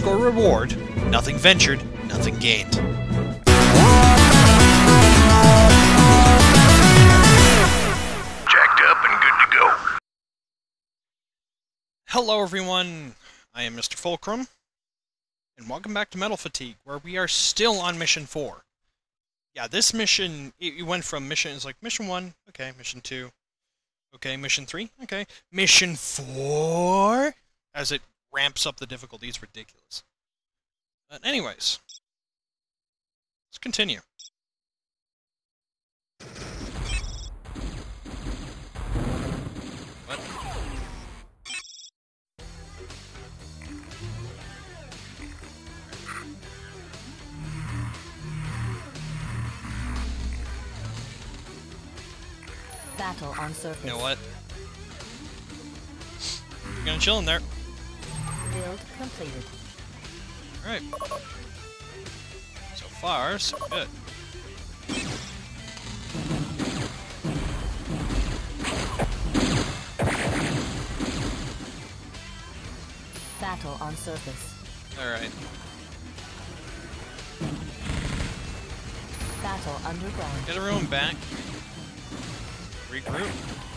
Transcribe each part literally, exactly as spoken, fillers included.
underscore reward. Nothing ventured, nothing gained. Jacked up and good to go. Hello everyone, I am Mister FullCrumb, and welcome back to Metal Fatigue, where we are still on mission four. Yeah, this mission, it, it went from mission, it's like mission one, okay, mission two, okay, mission three, okay, mission four, as it ramps up the difficulty. It's ridiculous. But anyways, let's continue. What? Battle on surface. You know what? You're gonna chill in there. Build completed. Alright. So far, so good. Battle on surface. Alright. Battle underground. Get everyone back. Regroup.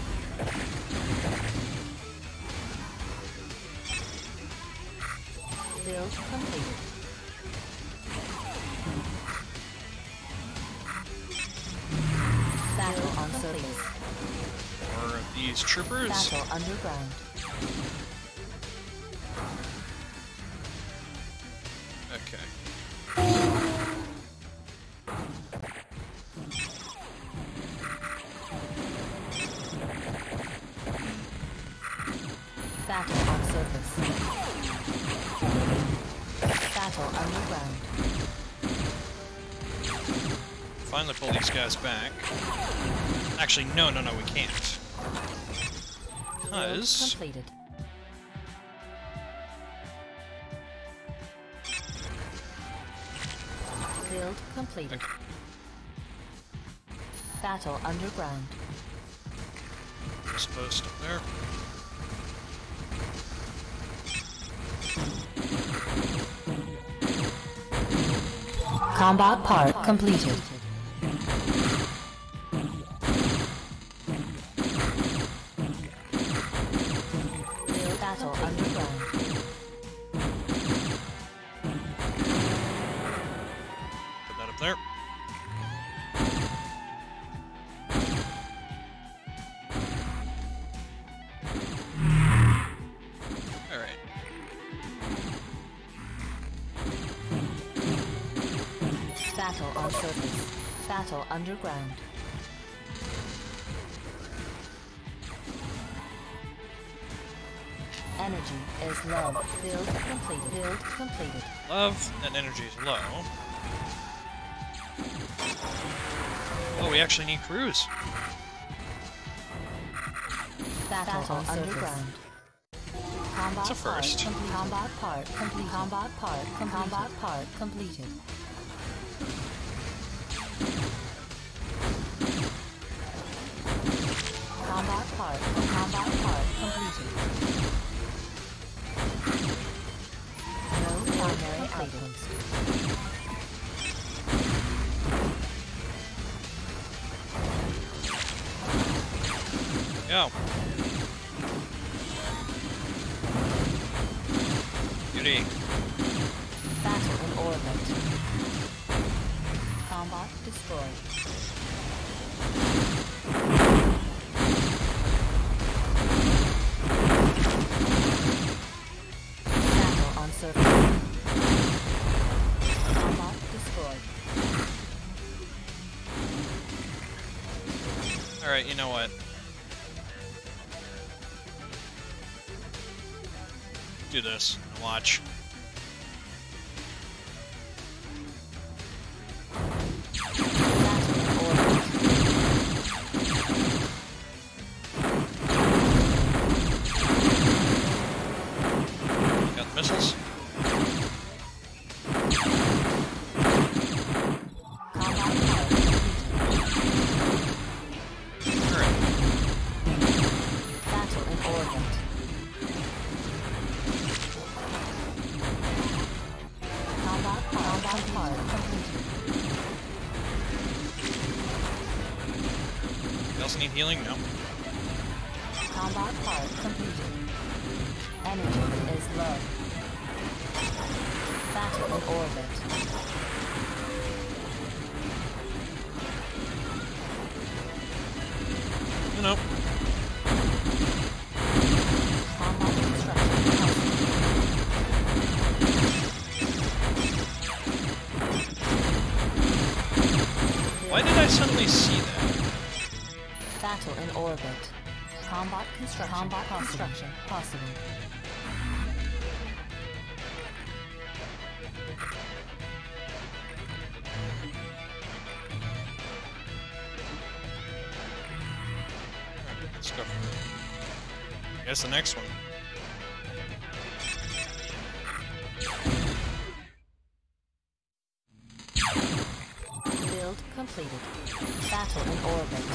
Build completed. Battle on surface. More of these troopers. Battle underground. Okay. Battle on surface. Battle underground. Finally pull these guys back. Actually, no, no, no, we can't. Because... Build completed. Build completed. Okay. Battle underground. This post up there. Combat part completed. Build battle underground. Put that up there. Alright. Battle on surface. Battle underground. Energy is low. Build completed. Build completed. Love that energy is low. Oh, we actually need crews. Battle, Battle on underground. Combat It's a first. Part combat part complete. Combat part com combat part completed. Combat part combat part completed. No primary items. Go. Beauty. Battle in orbit. Combat destroyed. Battle on surface. Combat destroyed. Alright, you know what? Do this and watch. Got the missiles. else need healing? No. Combat part completed. Energy is low. Battle in orbit. No, no. Combat construction. Why did I suddenly see that? Battle in orbit. Combat construction. Combat construction possible. Let's go for it. I guess the next one. Build completed. Battle in orbit.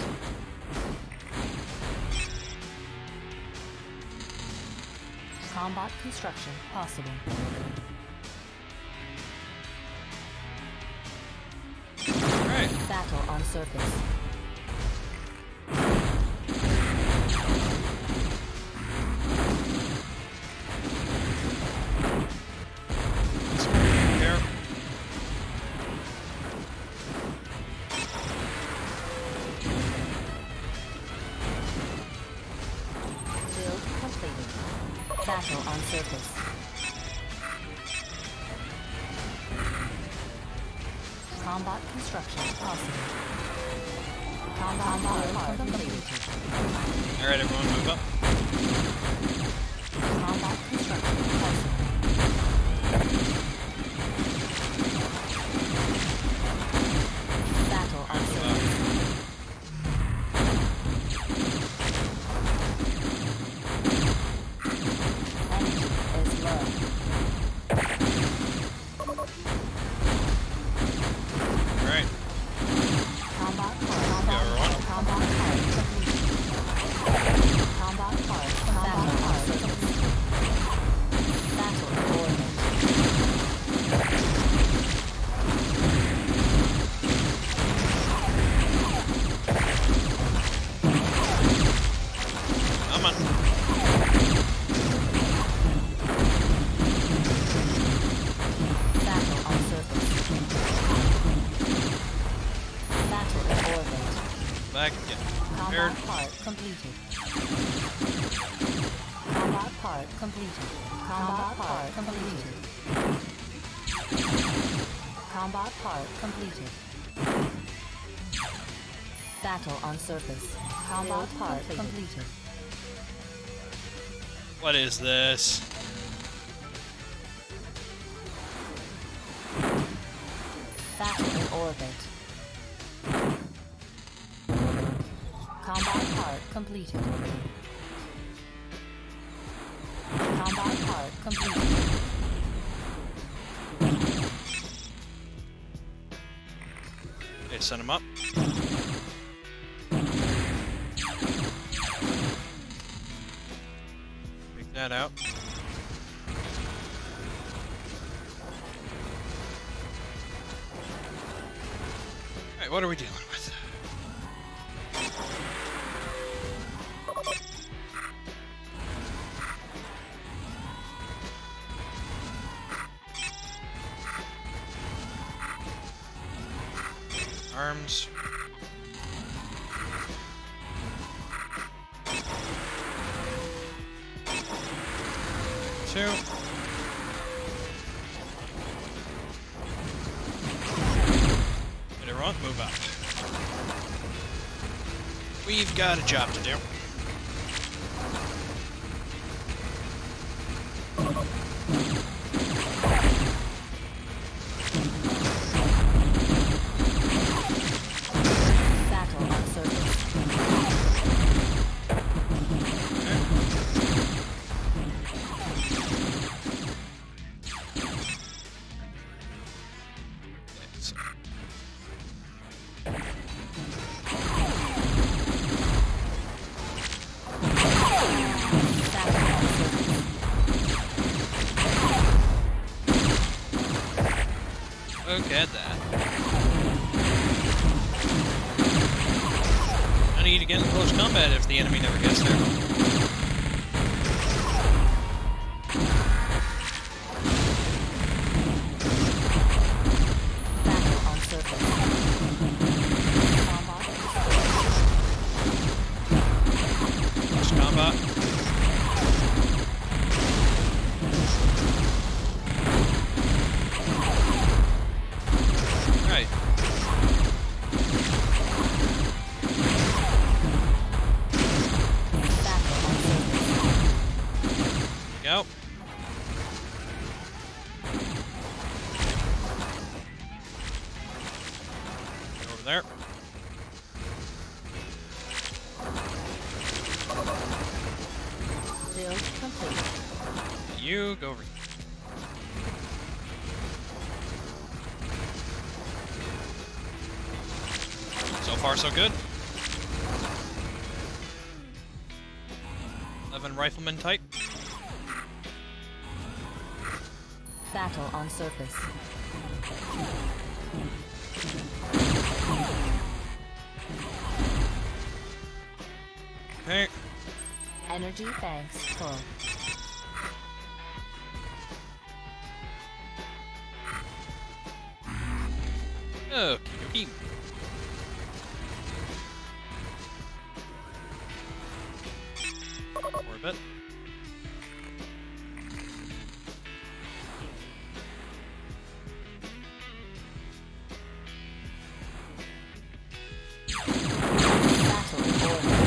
Combat construction possible. Alright. Battle on surface. Here. Build completed. Battle on surface. Combat construction possible. Combat part completed. Alright, everyone, move up. Combat construction possible. Battle on surface. Energy is low. Alright. Combat part. Yeah, we're on. Combat part completed. Combat part. Combat part completed. Battle in orbit. Come on. Battle on surface. Battle in orbit. Back again. Combat Prepared. part completed. Combat part completed. Combat part completed. Combat part completed. Battle on surface. Combat part completed. What is this? Battle in orbit. Combat part completed. Combat part completed. Okay, send him up. Take that out. Alright, what are we dealing with? Arms. Two. Get it wrong, move out. We've got a job to do. Battle on surface. So- Battle on surface. Look at that. And need to get in close combat if the enemy never gets there. Battle on surface. Combat. Close combat. Right. Go. Over there. Build complete. You go over. So far, so good. eleven rifleman type. Battle on surface. Okay. Energy banks full. Okay, okay. Orbit. Battle in orbit.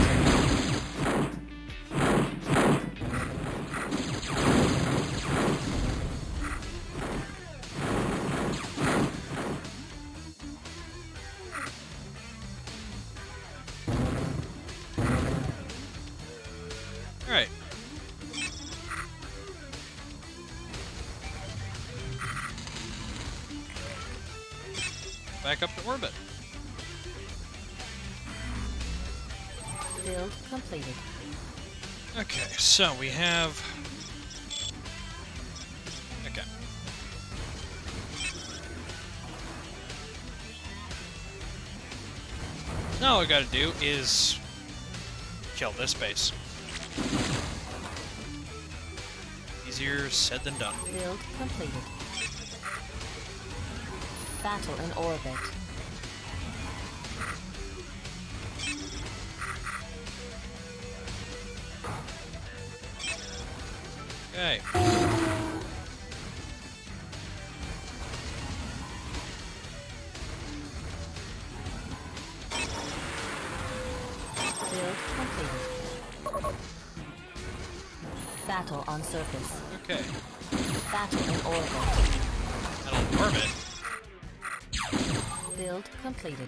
Alright. Back up to orbit. Build completed. Okay, so we have... Okay. Now all we gotta do is kill this base. Easier said than done. Build completed. Battle in orbit. Okay. Build completed. Battle on surface. Okay. Battle in orbit. And on orbit. Build completed.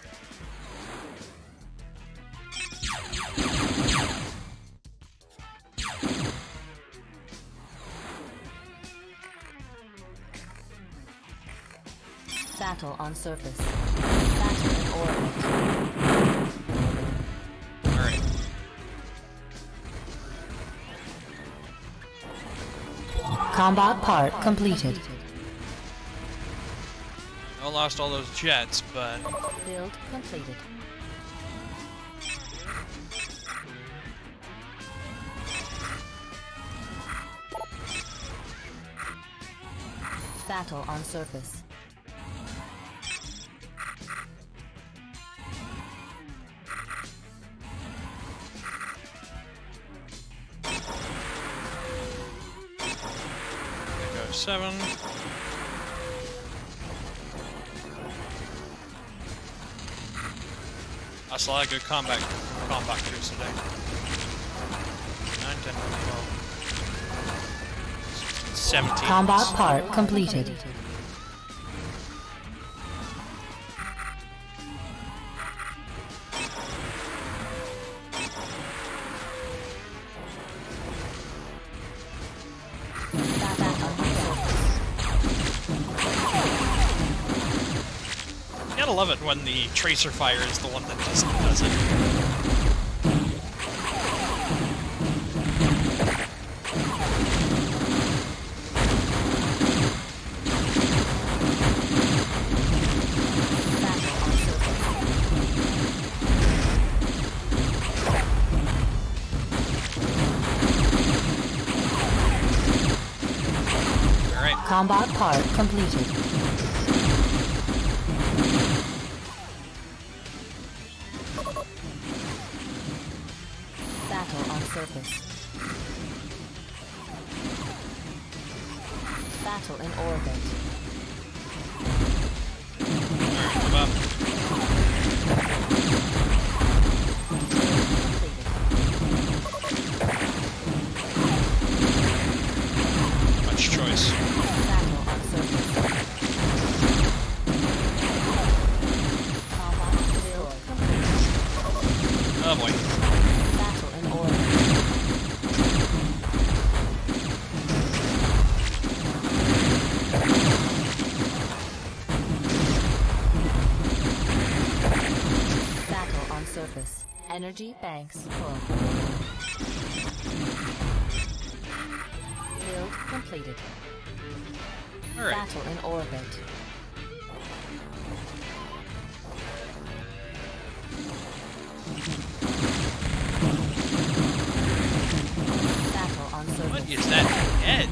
Battle on surface. Battle in orbit. Alright. Combat part completed. I lost all those jets, but Build completed. Battle on surface. Echo seven. I saw a lot of good combat combat crews today. nine, ten, twelve, seventeen. Combat part completed. You gotta love it when the tracer fire is the one that just does it. Combat part completed. Battle on surface. Battle in orbit. Alright, move up. Much choice. Battle on surface. Combat build complete. Oh boy. Battle in orbit. Battle on surface. Energy banks full. Build completed. Alright. Battle in orbit. Battle on surface. What is that head?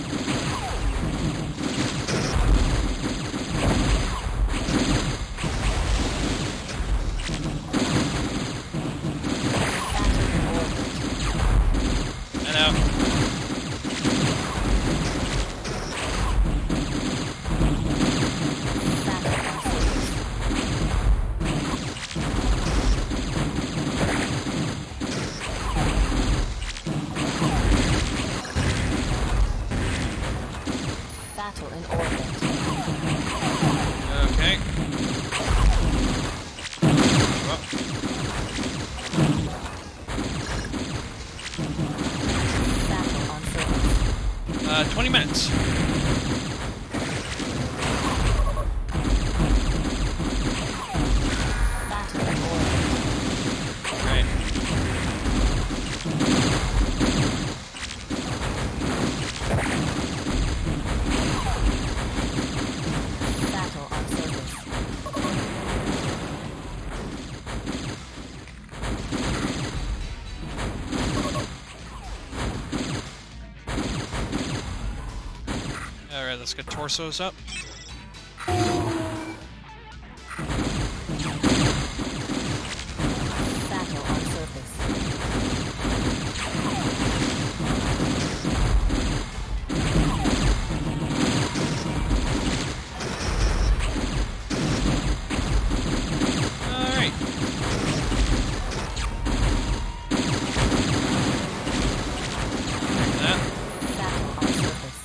Battle in orbit. Head out. Battle on surface. Battle in orbit. Okay. Well, Battle on surface. uh, twenty minutes. Battle in orbit. Right. Battle on surface. Alright, let's get torsos up. Battle on surface. Alright. That. Battle on surface.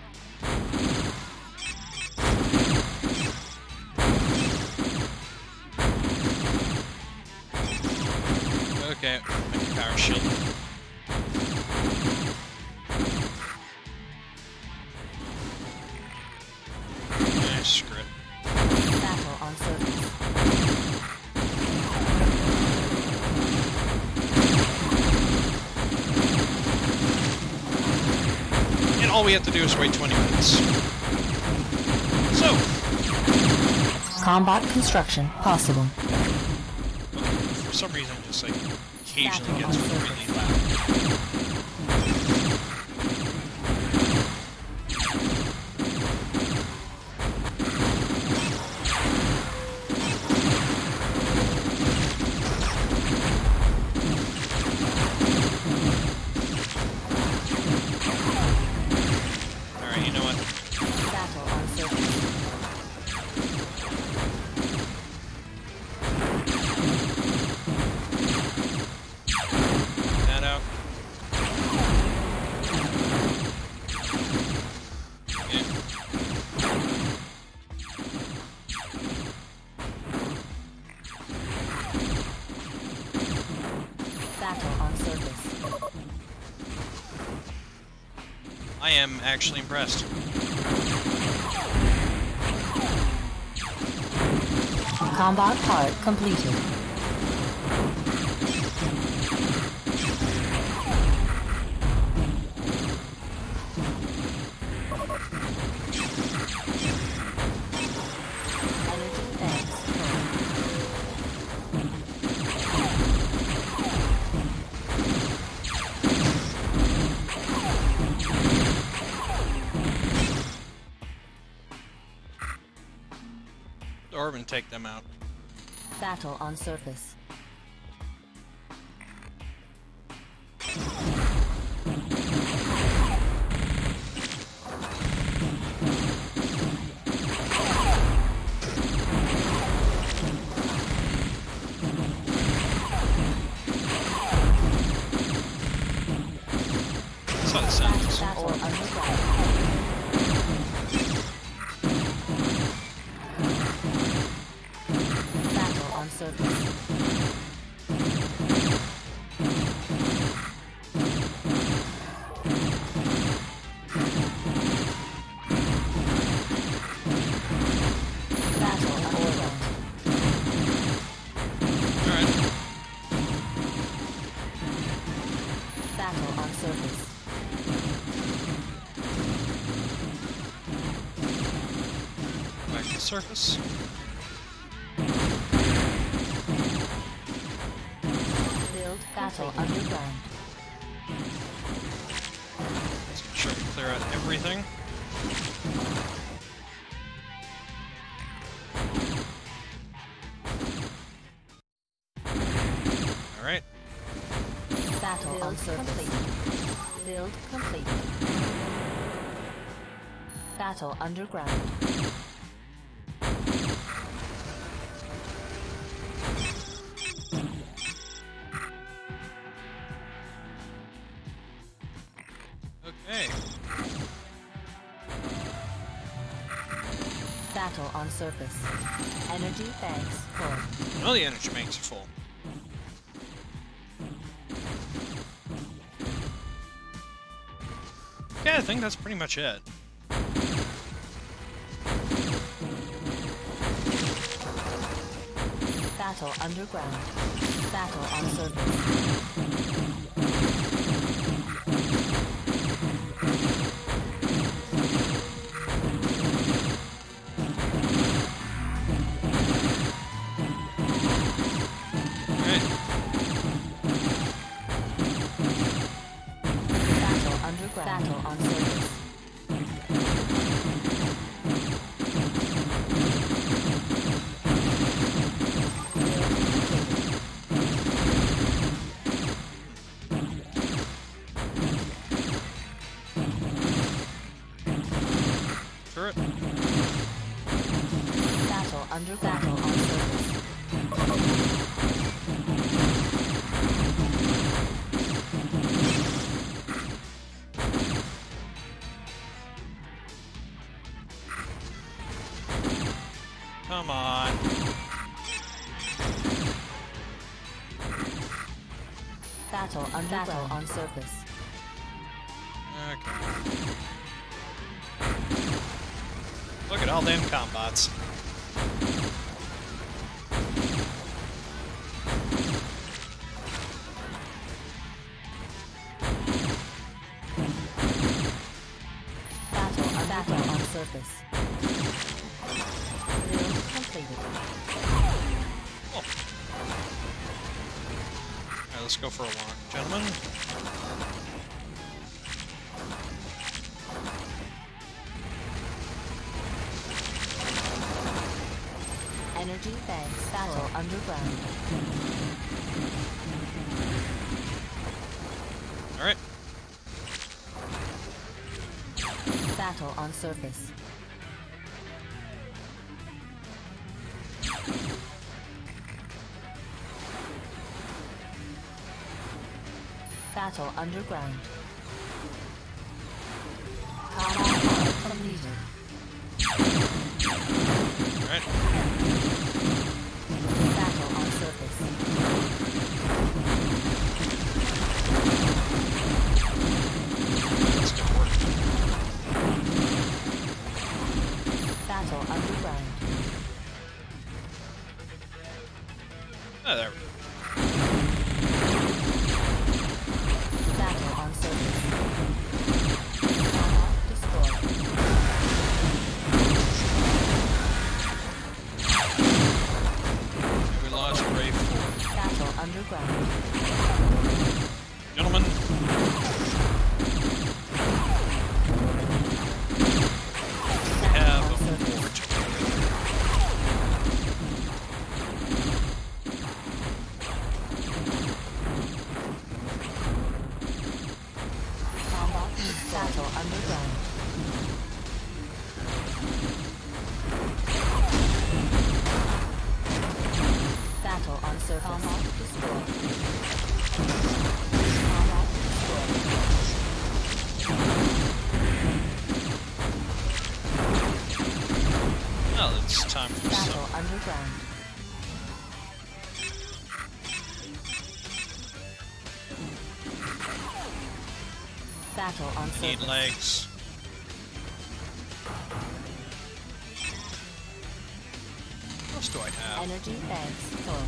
Okay, make a power shield. Yeah, screw it. Battle on surface. And all we have to do is wait twenty minutes. So, Combat construction possible. for some reason, it just like occasionally Battle gets on really surface. loud. Alright, you know what? Battle on surface. That out. Okay. Battle on surface. I am actually impressed. Combat part completed. Energy banks full. absorb and take them out. Battle on surface. That's how it sounds. Battle underground. Battle on surface. Battle on orbit. Alright. Battle on surface. Back to the surface. Build battle underground. Let's make sure we clear out everything. Alright. Battle on surface. Build complete. Battle underground. Okay. Battle on surface. Energy banks full. All the energy banks are full. Yeah, I think that's pretty much it. Battle underground. Battle on surface. Alright. Battle underground. Battle on surface. Turret. Battle under battle on surface. Come on. Battle under battle on surface. Okay. Look at all them combots. Battle under battle on surface. Build completed. Oh. Alright, let's go for a walk, gentlemen. Energy banks. Battle underground. Alright. Battle on surface. Battle underground. Combat completed. Alright. Battle on surface. That's good work. Battle underground. Oh, there we go. Battle on surface. Destroyed. We lost Ray four. Battle underground. Gentlemen. We have a fort. surface. Combat destroyed. Combat destroyed. Oh, it's time for Battle some. underground. Battle on surface. Need legs. What else do I have? Energy banks full.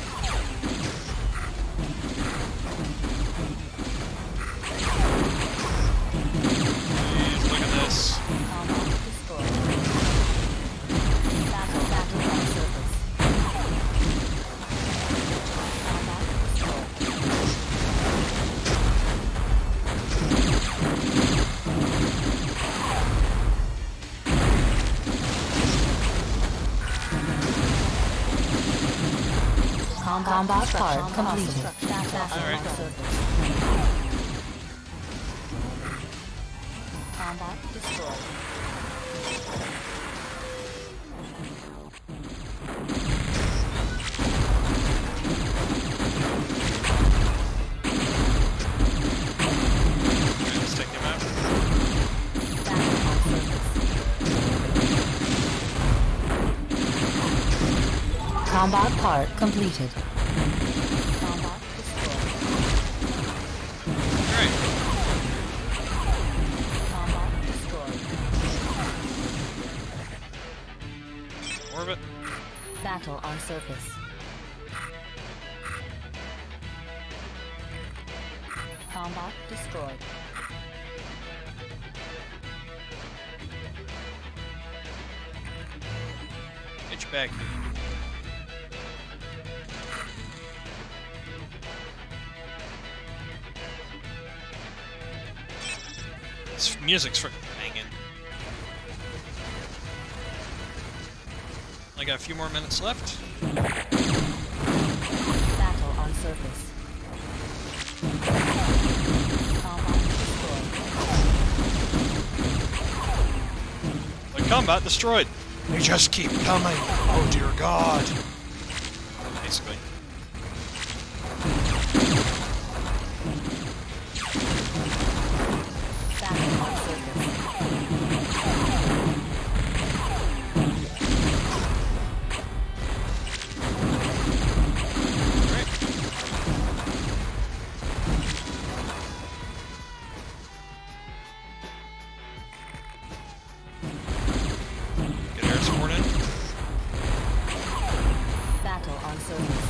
Please, look at this. Combat destroyed. Battle, battle on surface. Combat destroyed. Combat part completed. Alright. Combat destroyed. Okay, let's take him out. Battle on surface. Combat part completed. Combat destroyed. Alright. Combat destroyed. Orbit. Battle on surface. Combat destroyed. Hitch back. This music's freaking banging. I got a few more minutes left. Battle on surface. Combat destroyed. The combat destroyed. They just keep coming. Oh dear God. Basically. Battle on surface. Right. Get air support in. Battle on surface.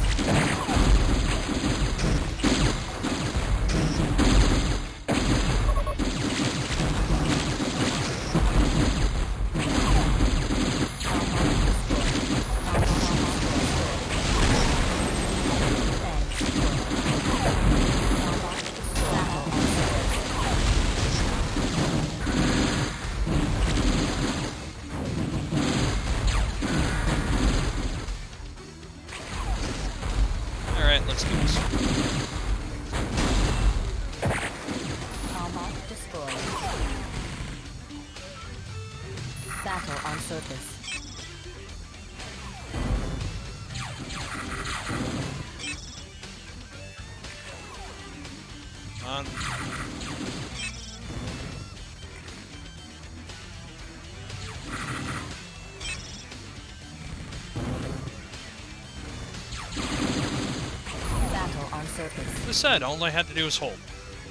Alright, let's do this. Combat destroyed. Battle on surface. On. Battle on surface. As I said, all I had to do was hold.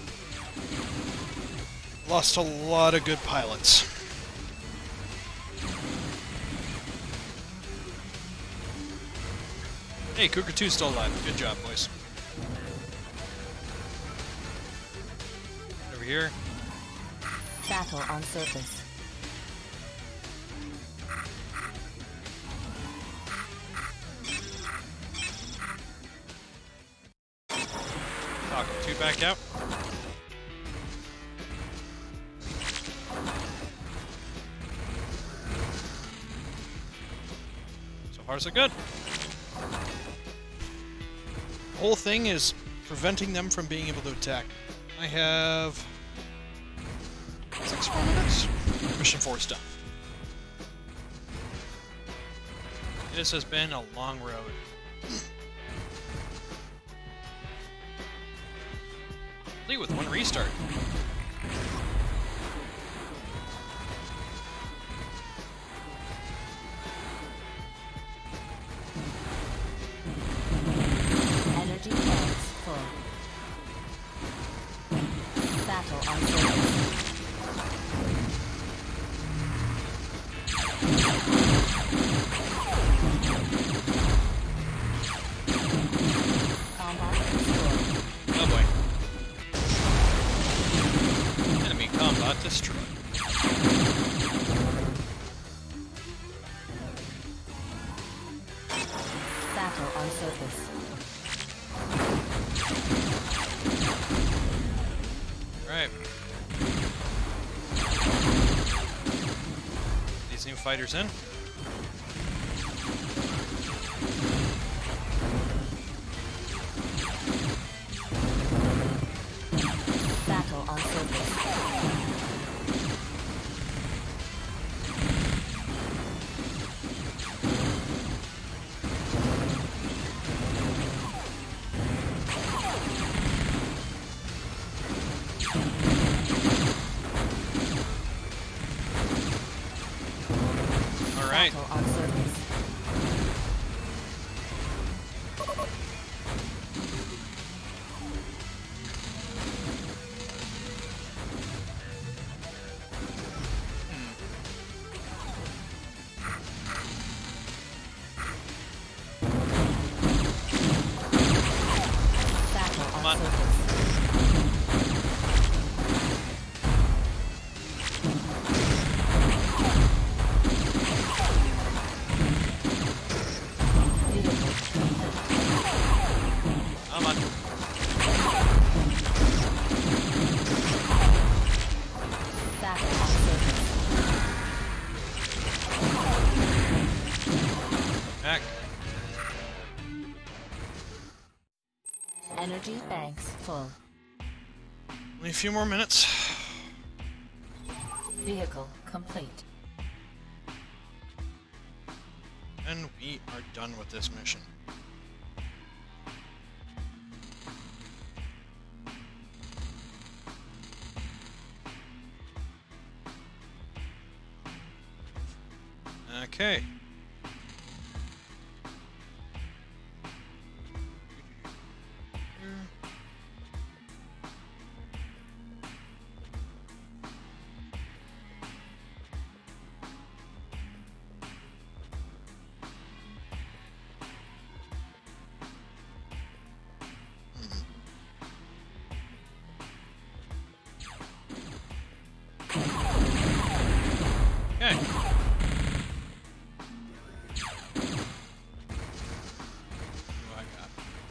Lost a lot of good pilots. Hey, Cougar two's still alive. Good job, boys. Over here. Battle on surface. Falcon two back out. So far, so good. The whole thing is preventing them from being able to attack. I have six more minutes. Mission four is done. This has been a long road. complete with one restart. Energy tanks full. Battle on surface. Combat destroyed. Oh boy. Enemy combat destroyed. Battle on surface. Alright. These new fighters in. Battle on surface. Alright. Battle on surface. Battle Come on on. surface. Vehicle. Come on. Battle on surface. Back. Energy banks full. Only a few more minutes. Vehicle complete. And we are done with this mission. Okay. Okay. What do I got?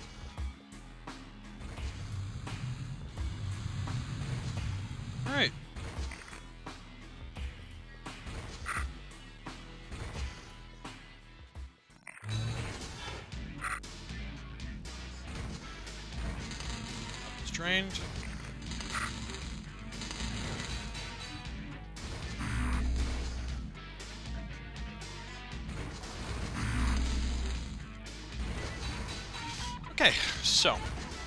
All right. It's drained. Okay, so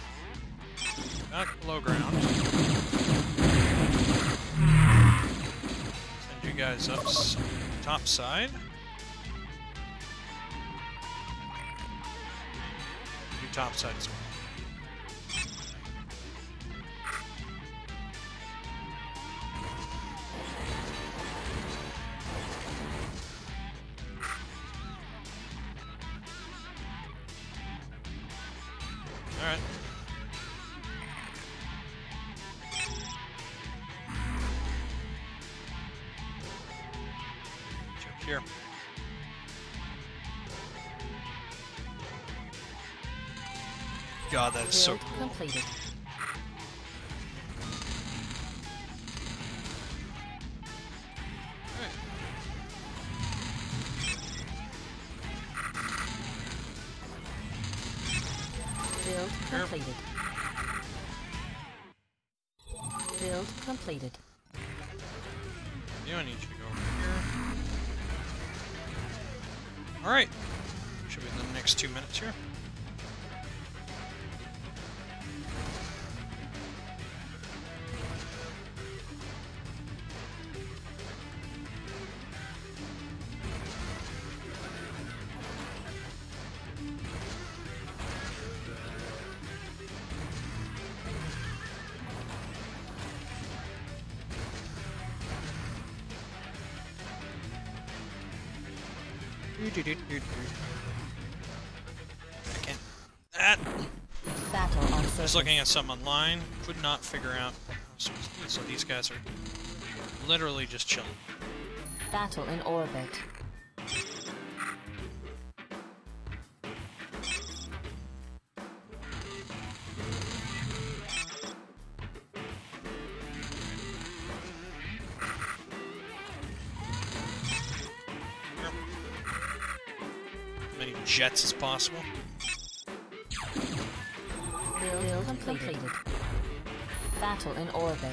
back below ground. Send you guys up s top side. Do top side as well. All right. Check here. God, that is so Build cool. completed. Alright. Build Here. completed. Build completed. Yeah, I need you to go over here. Alright. Should be in the next two minutes here. I can't. That. Battle on Just surface. looking at some online, could not figure out. So, so these guys are literally just chilling. Battle in orbit. As many jets as possible. Build, Build completed. completed. Battle in orbit.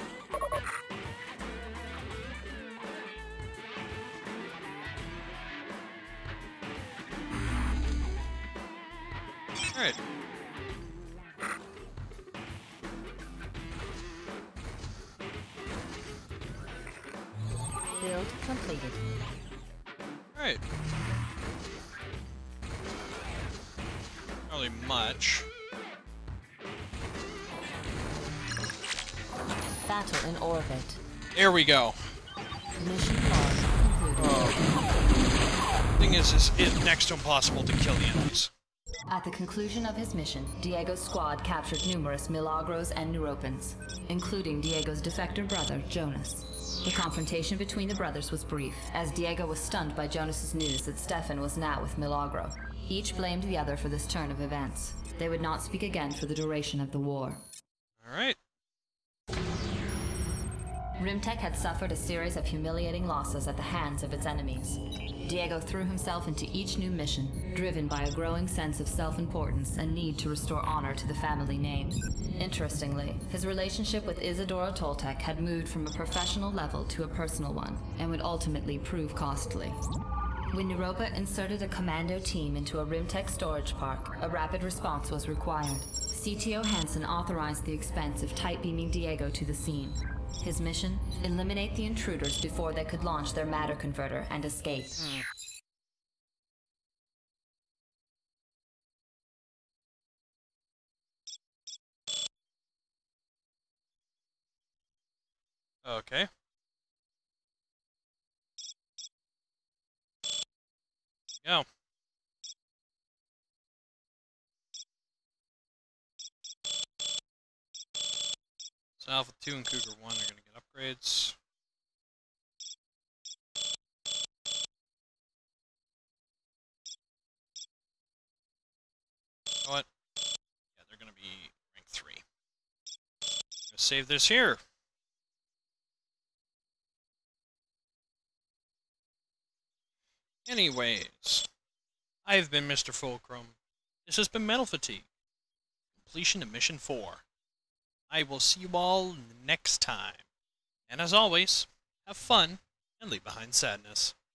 Alright. Build completed. Alright. Not really much. Battle in orbit. There we go. Mission pause concluded. Oh. Thing is, is, it's next to impossible to kill the enemies. At the conclusion of his mission, Diego's squad captured numerous Milagros and Neuropans, including Diego's defector brother, Jonas. The confrontation between the brothers was brief, as Diego was stunned by Jonas's news that Stefan was now with Milagro. Each blamed the other for this turn of events. They would not speak again for the duration of the war. Alright. Rimtech had suffered a series of humiliating losses at the hands of its enemies. Diego threw himself into each new mission, driven by a growing sense of self-importance and need to restore honor to the family name. Interestingly, his relationship with Isadora Toltec had moved from a professional level to a personal one, and would ultimately prove costly. When Europa inserted a commando team into a Rimtech storage park, a rapid response was required. C T O Hansen authorized the expense of tight beaming Diego to the scene. His mission? Eliminate the intruders before they could launch their matter converter and escape. Mm. Okay. Go. So Alpha two and Cougar one are going to get upgrades. You know what? Yeah, they're going to be rank three. I'm going to save this here. Anyways, I've been Mister FullCrumb. This has been Metal Fatigue. Completion of Mission four. I will see you all next time. And as always, have fun and leave behind sadness.